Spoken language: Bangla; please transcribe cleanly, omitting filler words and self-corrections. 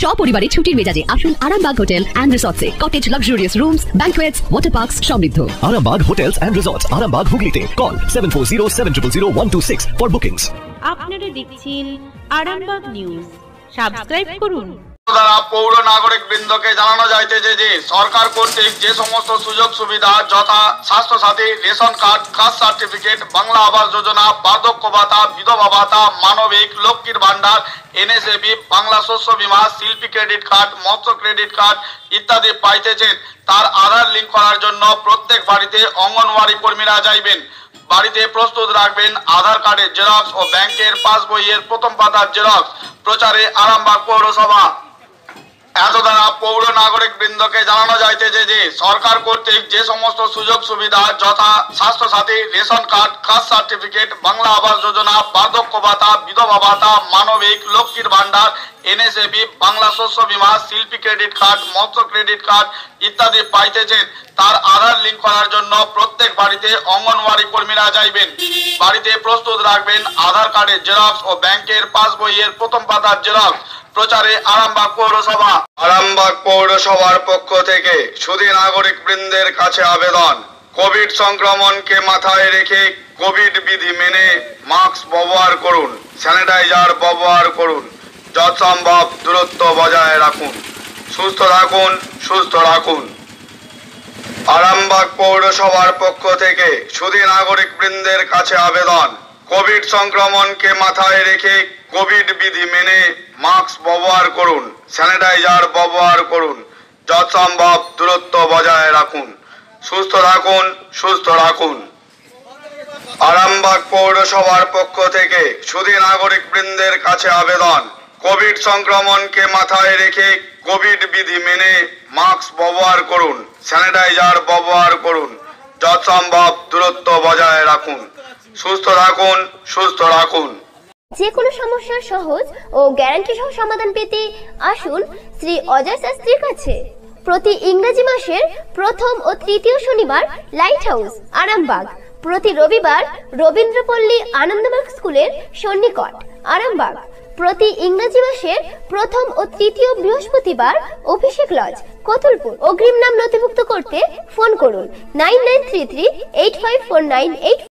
সপরিবারে ছুটির মেজাজে আসুন আরামবাগ হোটেল এন্ড রিসর্টসে। Cottage luxurious rooms, banquets, water parks সমৃদ্ধ। Arambag Hotels and Resorts, Arambag Hooghly call 7407000126 for bookings. আপনারা দেখছেন আরামবাগ নিউজ। সাবস্ক্রাইব করুন। দ্বারা পৌর নাগরিক বৃন্দকে জানানো যাইতেছে যে সরকার কর্তৃক যে সমস্ত সুযোগ সুবিধা যথা Swasthya Sathi, ration card, caste certificate, Bangla Awas Yojana, বার্ধক্য ভাতা, বিধবা ভাতা, মানবিক, লক্ষ্মীর ভান্ডার, এনএসএবি, বাংলা শস্য বীমা, শিল্পী ক্রেডিট কার্ড, মৎস্য ক্রেডিট কার্ড ইত্যাদি পাইতেছেন, তার আধার লিঙ্ক করার জন্য প্রত্যেক বাড়িতে অঙ্গনওয়াড়ি কর্মীরা যাইবেন। বাড়িতে প্রস্তুত রাখবেন আধার কার্ডের জেরক্স ও ব্যাংকের পাসবইয়ের প্রথম পাতার জেরক্স। প্রচারে আরামবাগ পৌরসভা। এত দ্বারা পৌর নাগরিক বৃন্দকে জানানো যাইতেছে যে সরকার কর্তৃক যে সমস্ত সুযোগ সুবিধা যথা Swasthya Sathi, ration card, caste certificate, Bangla Awas Yojana, বার্ধক্য ভাতা, বিধবা ভাতা, মানবিক, লক্ষ্মীর ভান্ডার, এনএসএবি, বাংলা শস্য বীমা, শিল্পী ক্রেডিট কার্ড, মৎস্য ক্রেডিট কার্ড ইত্যাদি পাইতেছেন, তার আধার লিঙ্ক করার জন্য প্রত্যেক বাড়িতে অঙ্গনওয়াড়ি কর্মীরা যাইবেন। বাড়িতে প্রস্তুত রাখবেন আধার কার্ডের জেরক্স ও ব্যাংকের পাসবইয়ের প্রথম পাতার জেরক্স। প্রচারে আরামবাগ পৌরসভা। আরামবাগ পৌরসভার পক্ষ থেকে সুধী নাগরিক বৃন্দের কাছে আবেদন, কোভিড সংক্রমণকে মাথায় রেখে কোভিড বিধি মেনে মাস্ক ব্যবহার করুন, স্যানিটাইজার ব্যবহার করুন, যথাসম্ভব দূরত্ব বজায় রাখুন, সুস্থ রাখুন, সুস্থ রাখুন। আরামবাগ পৌরসভার পক্ষ থেকে সুধী নাগরিক বৃন্দের কাছে আবেদন, কোভিড সংক্রমণকে মাথায় রেখে কোভিড বিধি মেনে মাস্ক ব্যবহার করুন, স্যানিটাইজার ব্যবহার করুন, যথাসম্ভব দূরত্ব বজায় রাখুন, সুস্থ রাখুন, সুস্থ রাখুন। আরামবাগ পৌরসভার পক্ষ থেকে সুধী নাগরিক বৃন্দের কাছে আবেদন, কোভিড সংক্রমণকে মাথায় রেখে কোভিড বিধি মেনে মাস্ক ব্যবহার করুন, স্যানিটাইজার ব্যবহার করুন, যথাসম্ভব দূরত্ব বজায় রাখুন, সুস্থ রাখুন, সুস্থ রাখুন। যে কোনো সমস্যার সহজ ও গ্যারান্টি সহ সমাধান পেতে আসুন শ্রী অজয় শাস্ত্রীর কাছে। প্রতি ইংরেজি মাসের প্রথম ও তৃতীয় শনিবার লাইট হাউস আরামবাগ, প্রতি রবিবার রবীন্দ্রপল্লী আনন্দমার্গ স্কুলের সন্নিকট আরামবাগ, প্রতি ইংরেজি মাসের প্রথম ও তৃতীয় বৃহস্পতিবার অভিষেক লজ কতুলপুর। অগ্রিম নাম নথিভুক্ত করতে ফোন করুন 9933854988।